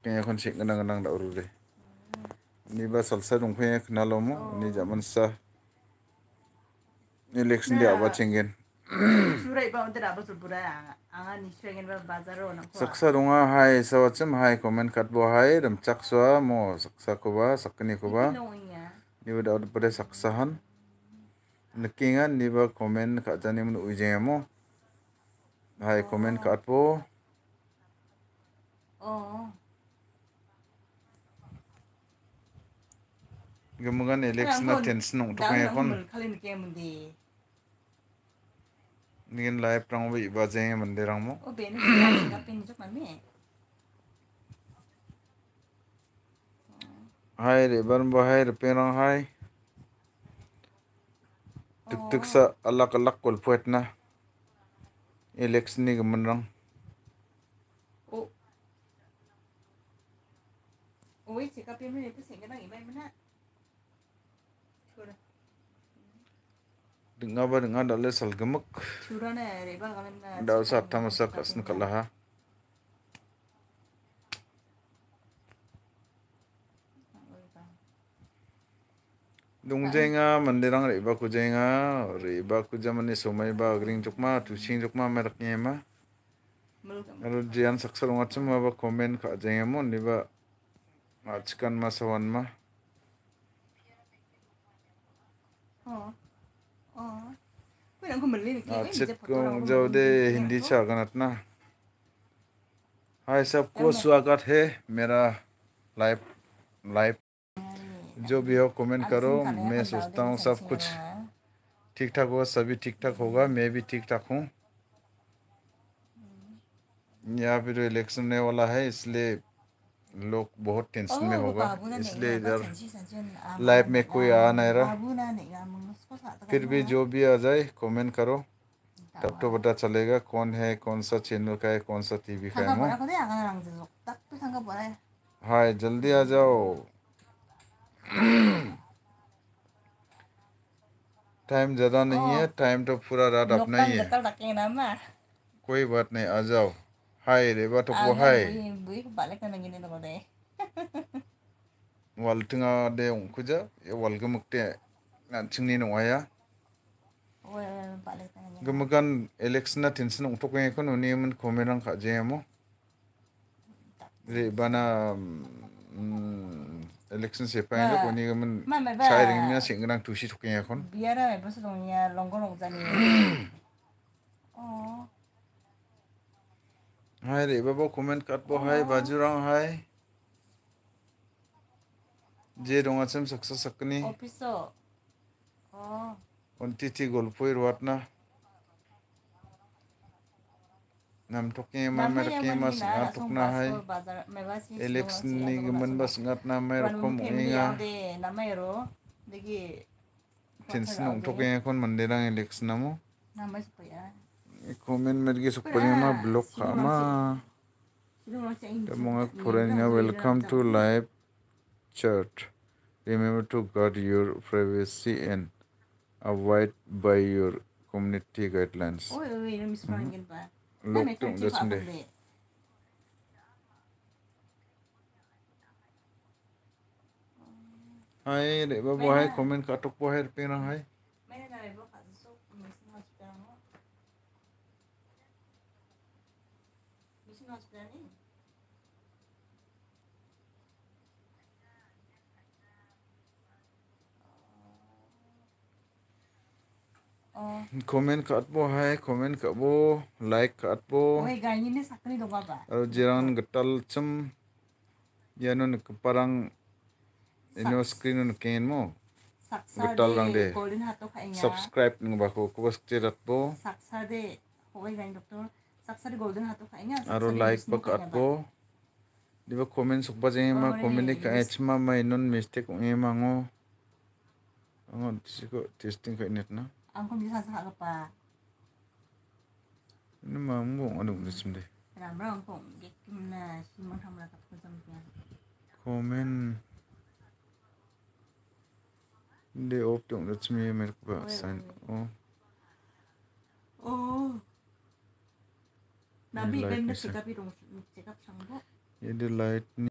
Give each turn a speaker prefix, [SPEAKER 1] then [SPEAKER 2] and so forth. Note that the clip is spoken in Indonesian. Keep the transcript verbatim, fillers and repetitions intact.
[SPEAKER 1] kayaknya kon sih kenang-kenang dak uru deh. Ini ba salsa dongkaya kenal mo, ini zaman sah election dia apa cenggen.
[SPEAKER 2] Surai ba untuk apa surai angan ni cenggen ba bazar orang.
[SPEAKER 1] Saksa donga hai sawacem hai komen kat bo hai dam cak swa mo saksa ko ba sakni ko ba. Ni ba dak pada saksahan. Nekingan ni ba komen kat jani mun ujeng mo. Hai komen kat bo.
[SPEAKER 2] Oh.
[SPEAKER 1] Gemugan election na tension untuk kaya kon. Ningen live rang ba iba jeng mandirang mo.
[SPEAKER 2] Oh bene sih kapin juk mami.
[SPEAKER 1] Hai reban ba hai reperang hai. Tuk tuk sa alak alak kol puet na. Election ni gemenrang.
[SPEAKER 2] Oh. Oh wait sih kapin mana itu sih kadang iba mana.
[SPEAKER 1] Dengar ba dengar dak le sal gemuk.
[SPEAKER 2] Curana reba kalian na.
[SPEAKER 1] Dak usah tamasak asn kalaha. Dongjenga mandirang reba ku jenga reba ku jamani somai ba gring jukma tusing jukma meraknya ma. Kalau jian saksa ngacem ba komen ka jenga mo ni ba achkan ma sawan ma.
[SPEAKER 2] Oh. Oh. Kau nak kembali ni?
[SPEAKER 1] Achet को जो दे हिंदी चागनत ना हाय सबको स्वागत है मेरा live live जो भी हो कमेंट करो मैं सोचता हूँ सब कुछ ठीक ठाक होगा सभी ठीक ठाक होगा मैं भी ठीक ठाक हूँ यहाँ पे इलेक्शन होने वाला है इसलिए लोग बहुत टेंशन में होगा इसलिए इधर लाइव में कोई आ नहीं रहा फिर भी जो भी आ जाए कमेंट करो तब तो पता चलेगा कौन है कौन सा चैनल का है कौन सा टीवी का है हाय जल्दी आ जाओ टाइम ज़्यादा नहीं है टाइम तो पूरा रात अपना ही है कोई बात नहीं आ जाओ हाय रेबा तो वो हाय वाल tengah de ongkuja ya wal gemukte ngancingni nongaya gemukan election na tension ongtok ngai kon uni mun komerang kha jemo re bana election siapa yang lo koni gemun chairing nya singrang tusi thoknya kon biara me bos dongnya longgong longjani oh hai Re.babo comment kat bo hai bajurang hai je dong acem saksa sakni ofiso oh ontiti golpoi ruatna nam toknya ma merke ma singat tokna hai election ni gemen ba singat na mai rokom inga namairo degi tension ong toknya kon manderang election namo namai supaya comment mergi supaya ma blog kama Demongak Puranya welcome to live chat. Remember to guard your privacy and abide by your community guidelines. Oh, wait, let me scroll again, pa. Look, don't just me. Hai, Re.babo hai comment katok po hai pirang hai. Komen kat bo hai, komen kat bo, like kat bo. Oh, gani ni sakni dong apa? Aru jiran getal cem, ya non keparang, ini screen non ken mo. Getal rang de. Subscribe nung bako, kubas cirat bo. Saksa de, oh gani doktor, saksa de golden hatu kayaknya. Aru like ba kat bo. Di ba komen sukba jeng ma komen ni ka echma ma non mistake ong ema ngo. Angon siko testing ka net na. Angko bisa sah apa? Ini mampu anu macam deh. Ramai angko, gimana sih mau sama rakyat macamnya? Komen, deh op dong, macam ni mereka bahasa. Oh, oh, nabi kan dah cakap itu, cakap sanggup. Jadi light ni.